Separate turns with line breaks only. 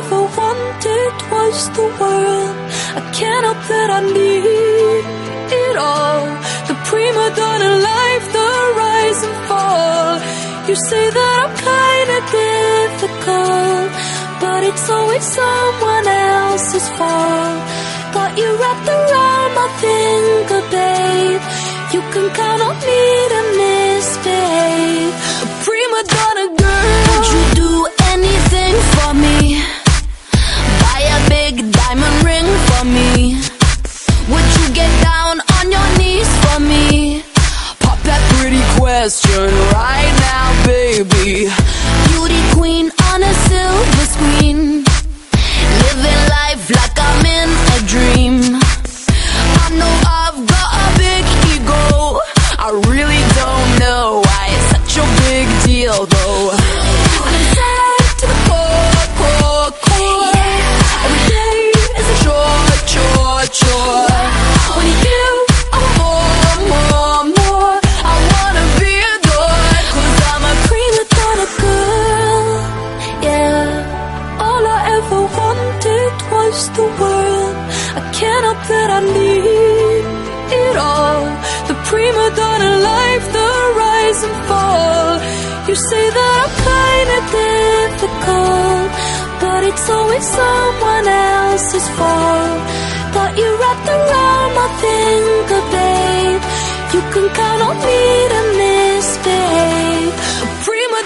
ever wanted was the world. I can't help that I need it all. The prima donna life, the rise and fall. You say that I'm kinda difficult, but it's always someone else's fault. Got you wrapped around my finger, babe. You can count on me to misbehave. A prima donna girl. Would you do anything for me? Buy a big diamond ring for me? Would you get down on your knees for me? Pop that pretty question right now, baby. Beauty queen on a silver screen, living life like I'm in a dream. I know I've got a big ego. I really don't know why it's such a big deal though. I'm inside to the core, core, core. Every day is a chore, chore, chore. When you I want more, more. I wanna be adored, 'cause I'm a prima donna girl. Yeah, all I ever wanted was the world. I can't help that I need it all. The prima donna life, the rise and fall. You say that I'm kinda difficult, but it's always someone else's fault. Got you wrapped around my finger, babe. You can count on me to misbehave. A prima